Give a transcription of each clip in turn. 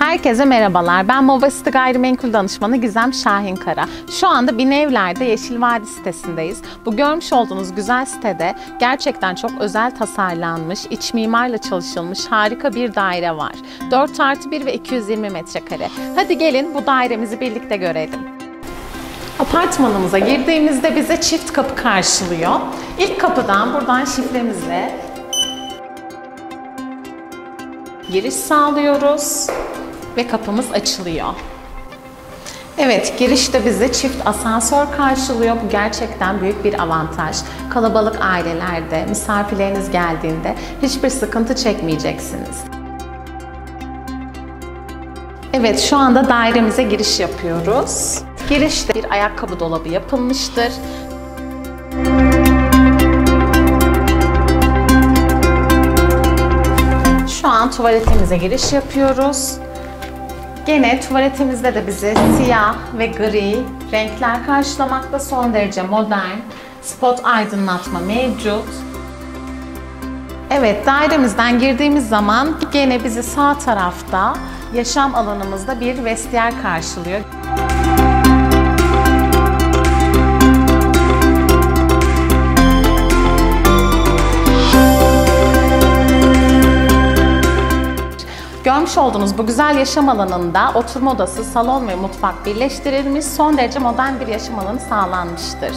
Herkese merhabalar. Ben Movacity Gayrimenkul Danışmanı Gizem Şahinkara. Şu anda Binevler'de Yeşil Vadi sitesindeyiz. Bu görmüş olduğunuz güzel sitede gerçekten çok özel tasarlanmış, iç mimarla çalışılmış harika bir daire var. 4+1 ve 220 metrekare. Hadi gelin bu dairemizi birlikte görelim. Apartmanımıza girdiğimizde bize çift kapı karşılıyor. İlk kapıdan buradan şifremizle giriş sağlıyoruz ve kapımız açılıyor. Evet, girişte bizi çift asansör karşılıyor. Bu gerçekten büyük bir avantaj. Kalabalık ailelerde, misafirleriniz geldiğinde hiçbir sıkıntı çekmeyeceksiniz. Evet, şu anda dairemize giriş yapıyoruz. Girişte bir ayakkabı dolabı yapılmıştır. Şu an tuvaletimize giriş yapıyoruz. Gene tuvaletimizde de bizi siyah ve gri renkler karşılamakta, son derece modern, spot aydınlatma mevcut. Evet, dairemizden girdiğimiz zaman gene bizi sağ tarafta yaşam alanımızda bir vestiyer karşılıyor. Görmüş olduğunuz bu güzel yaşam alanında oturma odası, salon ve mutfak birleştirilmiş, son derece modern bir yaşam alanı sağlanmıştır.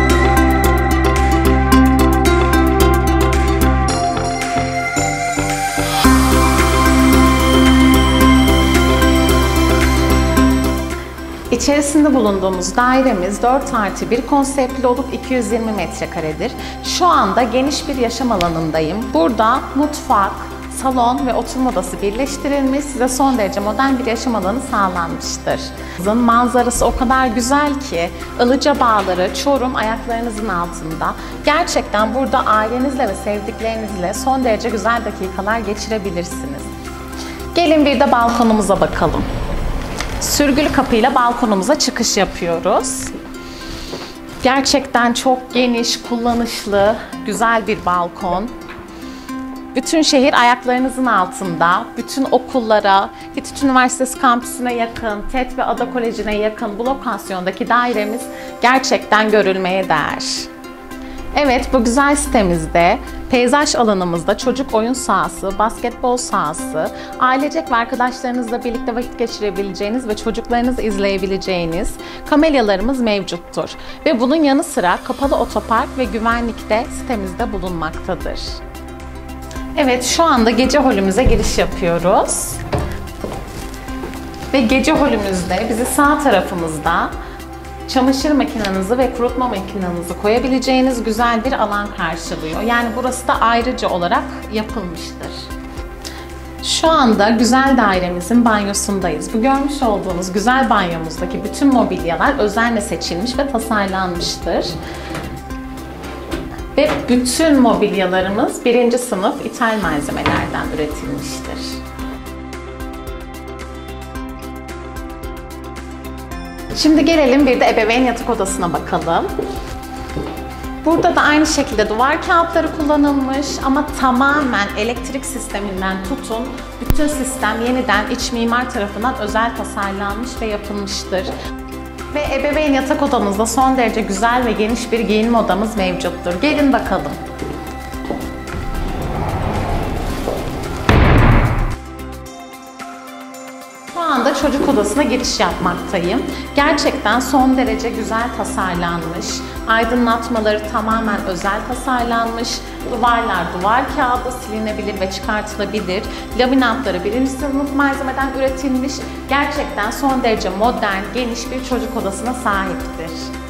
İçerisinde bulunduğumuz dairemiz 4+1 konseptli olup 220 metrekaredir. Şu anda geniş bir yaşam alanındayım. Burada mutfak, salon ve oturma odası birleştirilmiş, size son derece modern bir yaşam alanı sağlanmıştır. Manzarası o kadar güzel ki, Ilıca Bağları, Çorum ayaklarınızın altında. Gerçekten burada ailenizle ve sevdiklerinizle son derece güzel dakikalar geçirebilirsiniz. Gelin bir de balkonumuza bakalım. Sürgülü kapıyla balkonumuza çıkış yapıyoruz. Gerçekten çok geniş, kullanışlı, güzel bir balkon. Bütün şehir ayaklarınızın altında, bütün okullara, İTÜ Üniversitesi kampüsüne yakın, TET ve Ada Koleji'ne yakın bu lokasyondaki dairemiz gerçekten görülmeye değer. Evet, bu güzel sitemizde peyzaj alanımızda çocuk oyun sahası, basketbol sahası, ailecek ve arkadaşlarınızla birlikte vakit geçirebileceğiniz ve çocuklarınızı izleyebileceğiniz kamelyalarımız mevcuttur. Ve bunun yanı sıra kapalı otopark ve güvenlik de sitemizde bulunmaktadır. Evet, şu anda gece holümüze giriş yapıyoruz. Ve gece holümüzde bizi sağ tarafımızda çamaşır makinenizi ve kurutma makinenizi koyabileceğiniz güzel bir alan karşılıyor. Yani burası da ayrıca olarak yapılmıştır. Şu anda güzel dairemizin banyosundayız. Bu görmüş olduğunuz güzel banyomuzdaki bütün mobilyalar özenle seçilmiş ve tasarlanmıştır. Ve bütün mobilyalarımız 1. sınıf ithal malzemelerden üretilmiştir. Şimdi gelelim bir de ebeveyn yatak odasına bakalım. Burada da aynı şekilde duvar kağıtları kullanılmış ama tamamen elektrik sisteminden tutun, bütün sistem yeniden iç mimar tarafından özel tasarlanmış ve yapılmıştır. Ve ebeveyn yatak odamızda son derece güzel ve geniş bir giyinme odamız mevcuttur. Gelin bakalım. Şu anda çocuk odasına giriş yapmaktayım. Gerçekten son derece güzel tasarlanmış. Aydınlatmaları tamamen özel tasarlanmış. Duvarlar duvar kağıdı, silinebilir ve çıkartılabilir. Laminatları 1. sınıf malzemeden üretilmiş. Gerçekten son derece modern, geniş bir çocuk odasına sahiptir.